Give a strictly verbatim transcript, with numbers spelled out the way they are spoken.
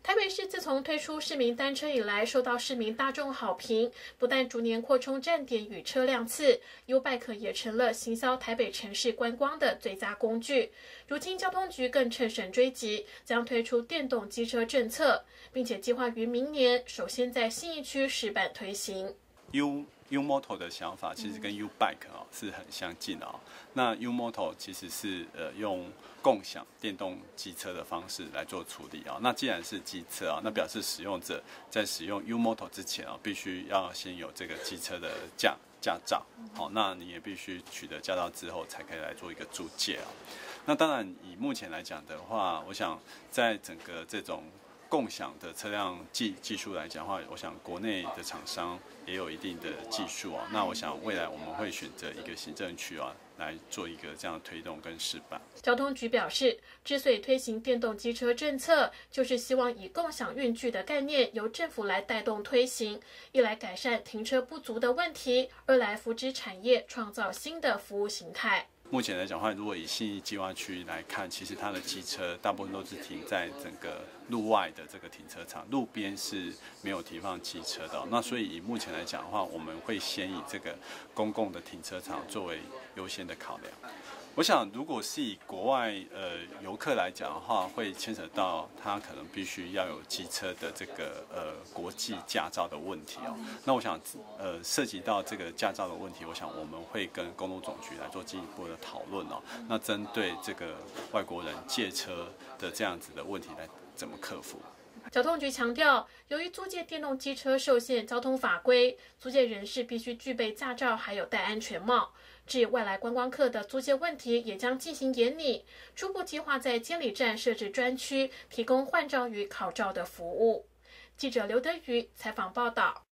台北市自从推出市民单车以来，受到市民大众好评，不但逐年扩充站点与车辆次 ，U-Bike 也成了行销台北城市观光的最佳工具。如今交通局更乘胜追击，将推出电动机车政策，并且计划于明年首先在信义区试办推行。 U U-Moto 的想法其实跟 U-Bike 哦是很相近的哦。那 U-Moto 其实是呃用共享电动机车的方式来做处理啊。那既然是机车啊，那表示使用者在使用 U-Moto 之前啊，必须要先有这个机车的驾驾照。好，那你也必须取得驾照之后，才可以来做一个租借啊。那当然，以目前来讲的话，我想在整个这种共享的车辆技技术来讲的话，我想国内的厂商也有一定的技术啊。那我想未来我们会选择一个行政区啊，来做一个这样的推动跟示范。 交通局表示，之所以推行电动机车政策，就是希望以共享运具的概念由政府来带动推行，一来改善停车不足的问题，二来扶植产业，创造新的服务形态。 目前来讲的话，如果以信义计划区来看，其实它的机车大部分都是停在整个路外的这个停车场，路边是没有停放机车的。那所以以目前来讲的话，我们会先以这个公共的停车场作为优先的考量。我想，如果是以国外呃游客来讲的话，会牵扯到他可能必须要有机车的这个呃国际驾照的问题哦。那我想呃涉及到这个驾照的问题，我想我们会跟公路总局来做进一步的讨论哦。那针对这个外国人借车的这样子的问题来怎么克服？ 交通局强调，由于租借电动机车受限交通法规，租借人士必须具备驾照，还有戴安全帽。至于外来观光客的租借问题，也将进行研拟，初步计划在监理站设置专区，提供换照与考照的服务。记者刘德瑜采访报道。